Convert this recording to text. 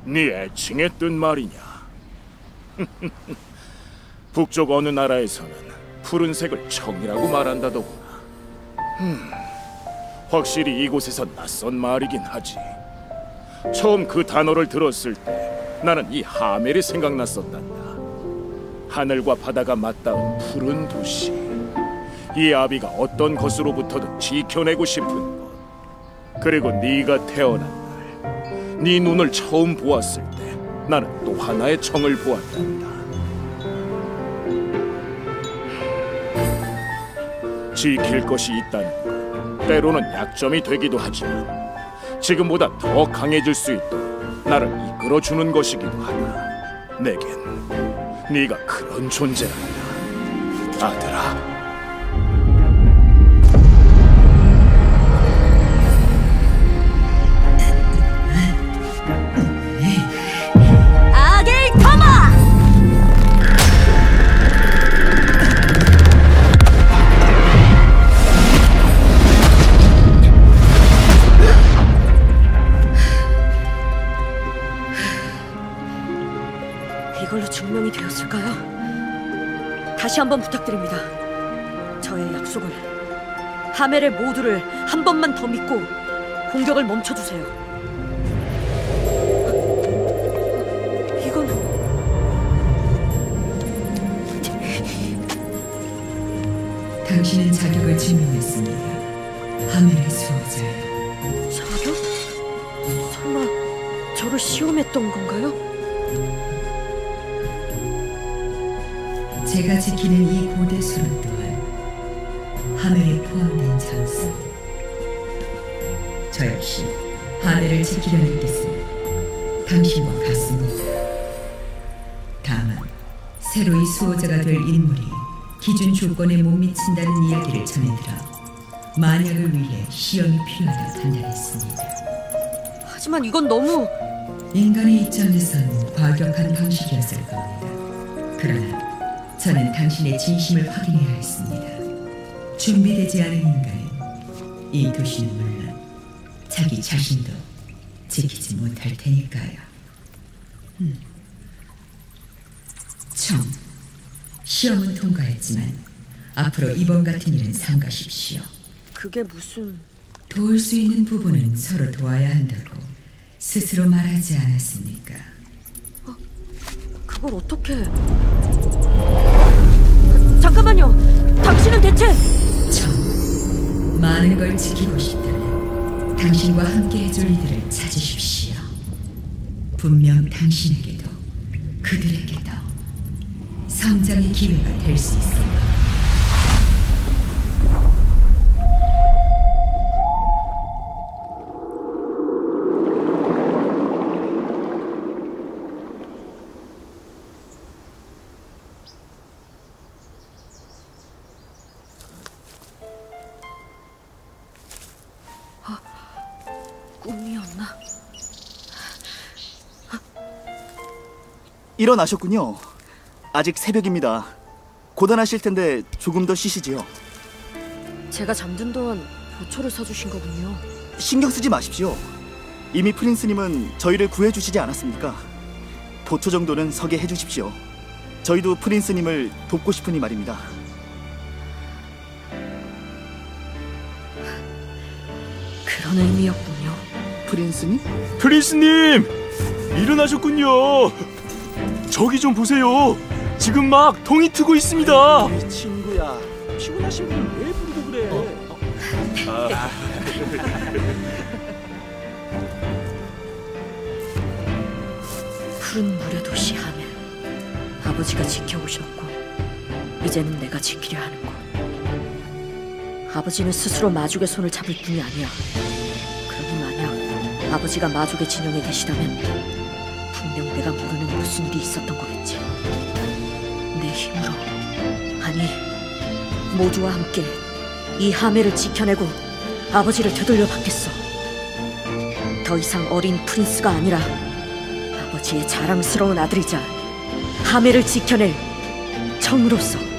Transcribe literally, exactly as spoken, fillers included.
네 애칭의 뜻 말이냐? 북쪽 어느 나라에서는 푸른색을 청이라고 말한다더구나. 음, 확실히 이곳에선 낯선 말이긴 하지. 처음 그 단어를 들었을 때 나는 이 하멜이 생각났었단다. 하늘과 바다가 맞닿은 푸른 도시. 이 아비가 어떤 것으로부터든 지켜내고 싶은 것. 그리고 네가 태어난 날, 네 눈을 처음 보았을 때 나는 또 하나의 청을 보았단다. 지킬 것이 있다는 것, 때로는 약점이 되기도 하지만 지금보다 더 강해질 수 있도록 나를 이끌어주는 것이기도 하다. 내겐 네가 그런 존재란다, 아들아. 이걸로 증명이 되었을까요? 다시 한번 부탁드립니다. 저의 약속을, 하멜의 모두를 한 번만 더 믿고 공격을 멈춰주세요. 이건... 당신은 자격을 증명했습니다. 하멜의 수호자예요. 자격? 설마 저를 시험했던 건가요? 제가 지키는 이 고대 수로 또한 하멜에 포함된 장소. 저 역시 하멜을 지키려는 뜻은 당신과 같습니다. 다만 새로이 수호자가 될 인물이 기준 조건에 못 미친다는 이야기를 전해들어 만약을 위해 시험이 필요하다 판단했습니다. 하지만 이건 너무... 인간의 입장에선 과격한 방식이었을 겁니다. 그러나 저는 당신의 진심을 확인해야 했습니다. 준비되지 않은 인간은 이 도시는 물론 자기 자신도 지키지 못할 테니까요. 음. 청, 시험은 통과했지만 앞으로 이번 같은 일은 삼가십시오. 그게 무슨... 도울 수 있는 부분은 서로 도와야 한다고 스스로 말하지 않았습니까? 어, 그걸 어떻게... 잠깐만요! 당신은 대체... 청, 많은 걸 지키고 싶다면 당신과 함께 해줄 이들을 찾으십시오. 분명 당신에게도 그들에게도 성장의 기회가 될 수 있습니다. 꿈이었나? 일어나셨군요. 아직 새벽입니다. 고단하실 텐데 조금 더 쉬시지요. 제가 잠든 동안 보초를 서주신 거군요. 신경 쓰지 마십시오. 이미 프린스님은 저희를 구해주시지 않았습니까? 보초 정도는 서게 해주십시오. 저희도 프린스님을 돕고 싶으니 말입니다. 그런 의미였군요. 프린스님? 프린스님! 일어나셨군요. 저기 좀 보세요. 지금 막 동이 트고 있습니다. 이 친구야, 피곤하신 분을 왜 부르고 그래? 어? 어. 아. 푸른 물의 도시 하멜. 아버지가 지켜오셨고 이제는 내가 지키려 하는 것. 아버지는 스스로 마족의 손을 잡을 뿐이 아니야. 그러니 만약 아버지가 마족의 진영에 계시다면 분명 내가 모르는 무슨 일이 있었던 거겠지. 내 힘으로, 아니 모두와 함께 이 하멜을 지켜내고 아버지를 되돌려 받겠어. 더 이상 어린 프린스가 아니라 아버지의 자랑스러운 아들이자 하멜을 지켜낼 청으로서.